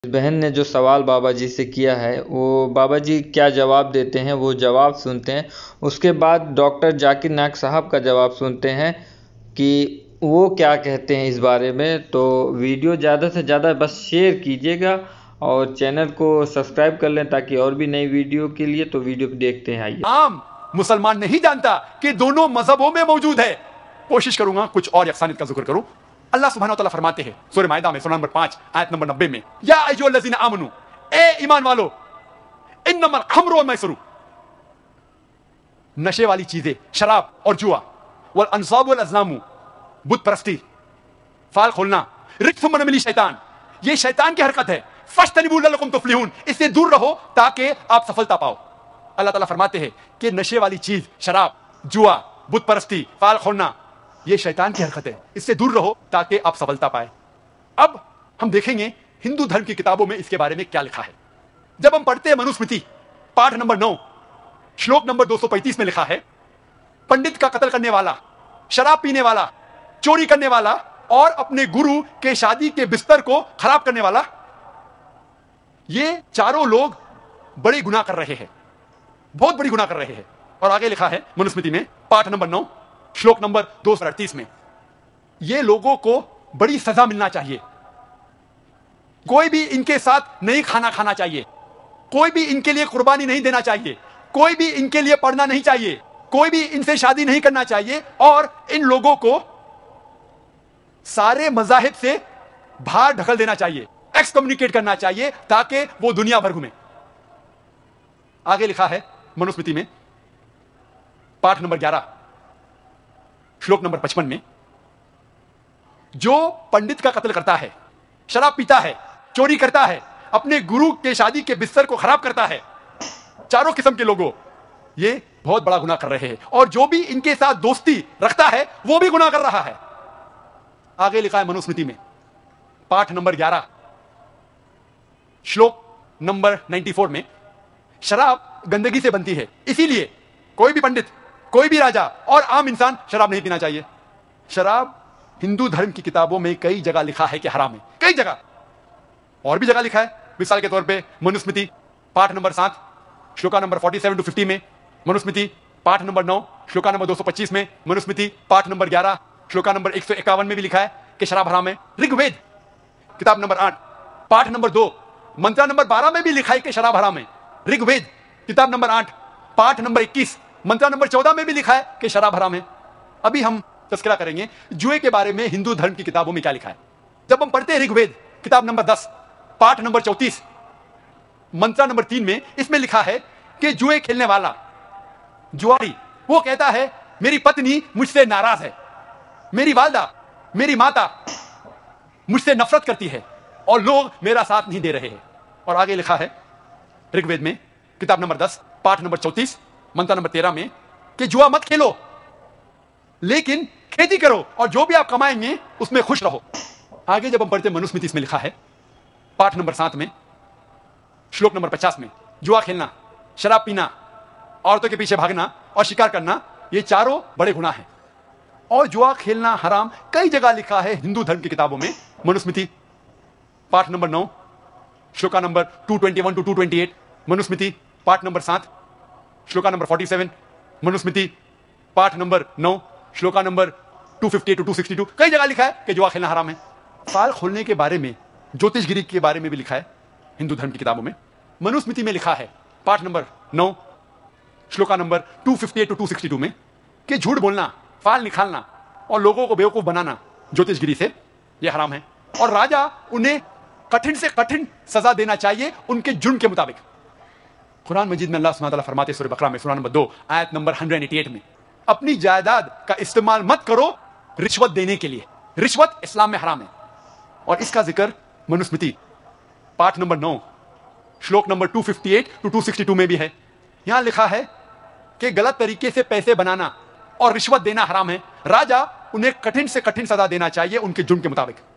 बहन ने जो सवाल बाबा जी से किया है वो बाबा जी क्या जवाब देते हैं वो जवाब सुनते हैं। उसके बाद डॉक्टर जाकिर नायक साहब का जवाब सुनते हैं कि वो क्या कहते हैं इस बारे में। तो वीडियो ज़्यादा से ज़्यादा बस शेयर कीजिएगा और चैनल को सब्सक्राइब कर लें ताकि और भी नई वीडियो के लिए तो वीडियो देखते हैं। आइए। आम मुसलमान नहीं जानता कि दोनों मजहबों में मौजूद है। कोशिश करूंगा कुछ और यकसानियत का जिक्र करूं। अल्लाह सुब्हानहू व तआला फरमाते हैं सूरह माइदा में सूरह नंबर 5 आयत नंबर 90 में, या अय्युहल्लज़ीना आमनू, ए ईमान वालो, इन्नमल खम्रु वल मैसरू, नशे वाली चीजें, शराब और जुआ, वल अंसाब वल अज़लामु, बुत परस्ती, फाल खोलना, रिज्सुम मिन अमली शैतान, ये शैतान की हरकत है। फज्तनिबू लअल्लकुम तुफ्लिहून, इससे दूर रहो ताकि आप सफलता पाओ। अल्लाह ताला फरमाते हैं कि नशे वाली चीज, शराब, जुआ, बुत परस्ती, फाल खोलना, ये शैतान की हरकत है, इससे दूर रहो ताकि आप सफलता पाए। अब हम देखेंगे हिंदू धर्म की किताबों में इसके बारे में क्या लिखा है। जब हम पढ़ते हैं मनुस्मृति पाठ नंबर 9 श्लोक नंबर 235 में लिखा है, पंडित का कत्ल करने वाला, शराब पीने वाला, चोरी करने वाला और अपने गुरु के शादी के बिस्तर को खराब करने वाला, ये चारों लोग बड़े गुनाह कर रहे हैं, बहुत बड़ी गुनाह कर रहे हैं। और आगे लिखा है मनुस्मृति में पाठ नंबर 9 श्लोक नंबर 238 में, ये लोगों को बड़ी सजा मिलना चाहिए। कोई भी इनके साथ नहीं खाना खाना चाहिए, कोई भी इनके लिए कुर्बानी नहीं देना चाहिए, कोई भी इनके लिए पढ़ना नहीं चाहिए, कोई भी इनसे शादी नहीं करना चाहिए और इन लोगों को सारे मजाहिब से बाहर ढकल देना चाहिए, एक्सकम्युनिकेट करना चाहिए ताकि वो दुनिया भर घूमे। आगे लिखा है मनुस्मृति में पाठ नंबर 11 श्लोक नंबर 55 में, जो पंडित का कत्ल करता है, शराब पीता है, चोरी करता है, अपने गुरु के शादी के बिस्तर को खराब करता है, चारों किस्म के लोगों, ये बहुत बड़ा गुनाह कर रहे हैं। और जो भी इनके साथ दोस्ती रखता है वो भी गुनाह कर रहा है। आगे लिखा है मनुस्मृति में पाठ नंबर 11 श्लोक नंबर 94 में, शराब गंदगी से बनती है, इसीलिए कोई भी पंडित, कोई भी राजा और आम इंसान शराब नहीं पीना चाहिए। शराब हिंदू धर्म की किताबों में कई जगह लिखा है कि हराम है, कई जगह, और भी जगह लिखा है। मिसाल के तौर पे मनुस्मृति पाठ नंबर 7 श्लोका नंबर 47 to 50 में, मनुस्मृति पाठ नंबर 9 श्लोका नंबर 225 में, मनुस्मृति पाठ नंबर 11 श्लोका नंबर 151 में भी लिखा है कि शराब हराम है। ऋग्वेद किताब नंबर 8 पाठ नंबर 2 मंत्रा नंबर 12 में भी लिखा है कि शराब हराम है। ऋग्वेद किताब नंबर 8 पाठ नंबर 21 मंत्रा नंबर 14 में भी लिखा है कि शराब हराम है। अभी हम तस्करा करेंगे जुए के बारे में हिंदू धर्म की किताबों में क्या लिखा है। जब हम पढ़ते हैं ऋग्वेद किताब नंबर 10 पाठ नंबर 34 मंत्रा नंबर 3 में, इसमें लिखा है कि जुए खेलने वाला, जुआरी, वो कहता है मेरी पत्नी मुझसे नाराज है, मेरी वालदा, मेरी माता मुझसे नफरत करती है और लोग मेरा साथ नहीं दे रहे हैं। और आगे लिखा है ऋग्वेद में किताब नंबर 10 पाठ नंबर 34 मंत्र नंबर 13 में कि जुआ मत खेलो, लेकिन खेती करो और जो भी आप कमाएंगे उसमें खुश रहो। आगे जब हम पढ़ते मनुस्मृति इसमें लिखा है पाठ नंबर 7 में श्लोक नंबर 50 में, जुआ खेलना, शराब पीना, औरतों के पीछे भागना और शिकार करना, ये चारों बड़े गुनाह हैं। और जुआ खेलना हराम कई जगह लिखा है हिंदू धर्म की किताबों में। मनुस्मृति पाठ number 9 shloka number 221 to 228, Manusmriti पाठ नंबर 7 श्लोका नंबर 47, मनुस्मृति पाठ नंबर 9 श्लोका नंबर 258 to 262, कई जगह लिखा है कि जुआ खेलना हराम है। फाल खोलने के बारे में, ज्योतिषगिरी के बारे में भी लिखा है हिंदू धर्म की किताबों में। मनुस्मृति में लिखा है पाठ नंबर 9 श्लोका नंबर 258 to 262 में कि झूठ बोलना, फाल निकालना और लोगों को बेवकूफ बनाना ज्योतिषगिरी से यह हराम है और राजा उन्हें कठिन से कठिन सजा देना चाहिए उनके जुर्म के मुताबिक। कुरान मजीद में अल्लाह सुब्हानहू व तआला फरमाते सूरह बकरा में सूरह नंबर 2 आयत नंबर 188 में, अपनी जायदाद का इस्तेमाल मत करो रिश्वत देने के लिए, रिश्वत इस्लाम में हराम है। और इसका जिक्र मनुस्मृति पाठ नंबर 9 श्लोक नंबर 258 to 262 में भी है। यहां लिखा है कि गलत तरीके से पैसे बनाना और रिश्वत देना हराम है, राजा उन्हें कठिन से कठिन सजा देना चाहिए उनके जुर्म के मुताबिक।